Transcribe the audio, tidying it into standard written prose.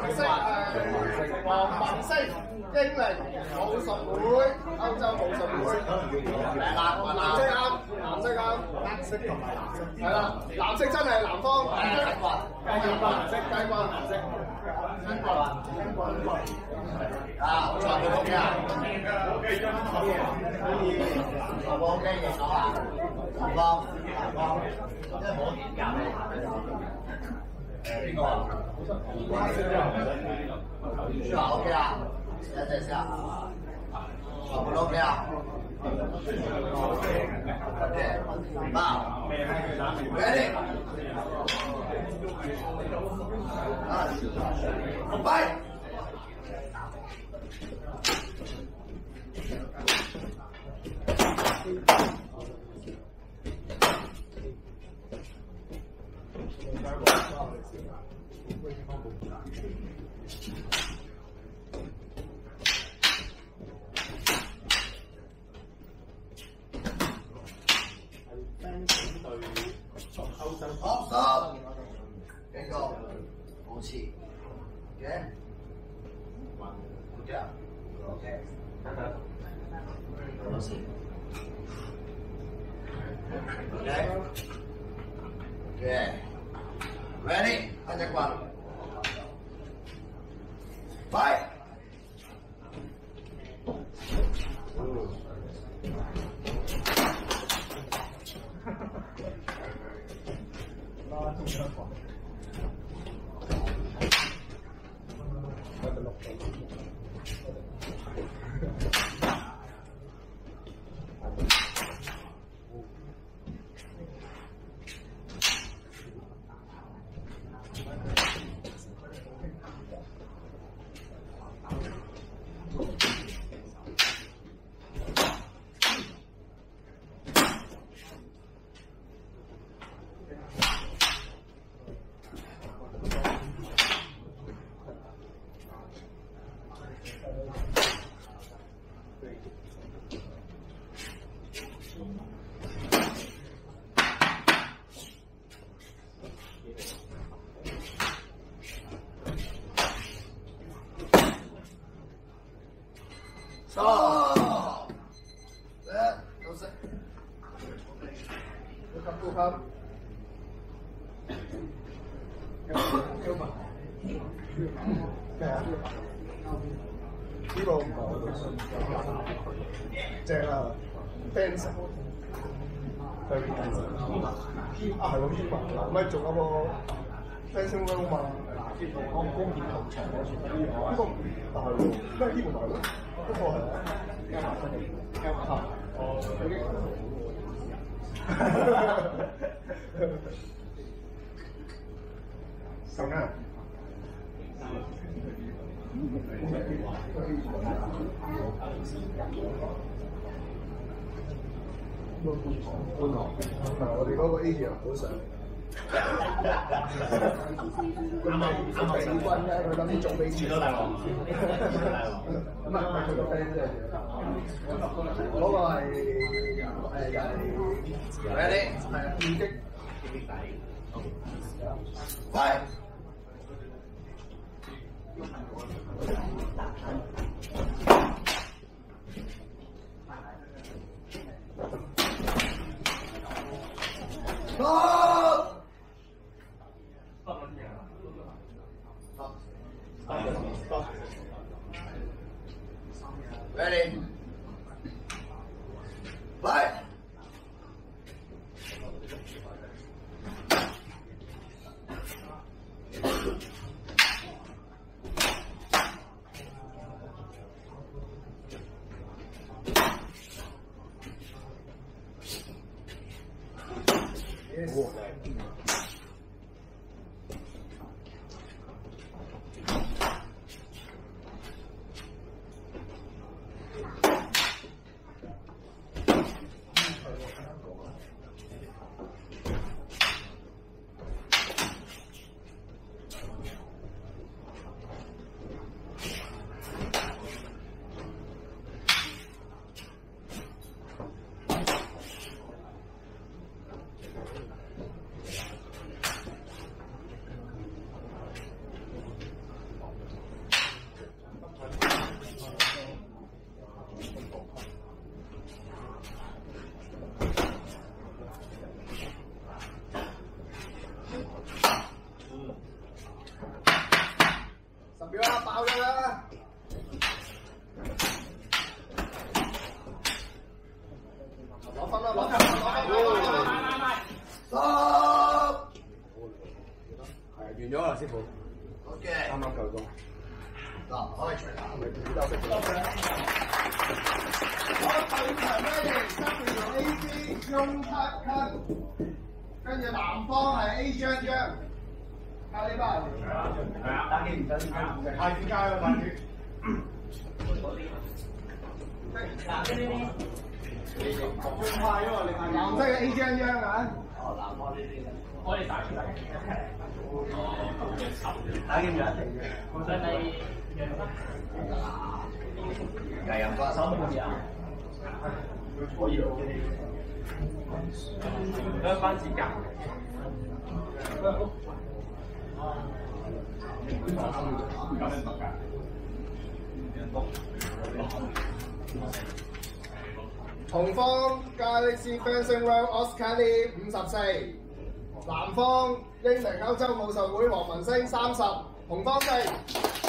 色係黃文色英靈武術會，歐洲武術會。藍色啱，藍色啱，黑色同埋藍色。係啦，藍色真係南方。雞冠藍色，雞冠藍色。雞冠。啊，好彩冇 OK 啊！我 OK 嘅講啊，南方，即係冇點教你。邊個啊？是吧 ？OK 啊，現在下，我們 OK 啊。OK， now ready， fight。好手，幾個好似嘅，這樣 OK， 好似 OK， ready， 開隻棍，快！Stop！ 休息。呼吸。呢個唔係我哋信正啊 ，fans。係啊，係喎 ，keep 咪仲有個 fencing room 嘛？我工業球場嗰處。呢個唔係喎，咩呢個唔係咯？嗰個係加埋分嚟，加埋合。哦，已經。咁啊！半行，我哋嗰個 area 好上。啱啱比軍咧，佢諗住做比戰都大鑊。唔係佢個 friend 啫。嗰個係ready 係劍擊。快！Ready? Fight! Yes. 係完咗啦，師傅。 OK。 啱啱夠鐘。 嗱，可以除啦。 係咪休息咗？ 好，第五場咩嚟？跟住用 AC 中七坑，跟住南方係 A 張張。咖喱包。係啊。打機唔使太子街咯，太子。藍色呢啲。最快喎，你係藍色嘅 A 張張啊！哦，藍方呢啲。我哋打出嚟。打機唔一定嘅。我想你計人發手冇嘢啊？可以咯。兩番指甲。 紅方 Galaxy Fencing World Oscali 54，南方英明歐洲武術會黃文星30，紅方4。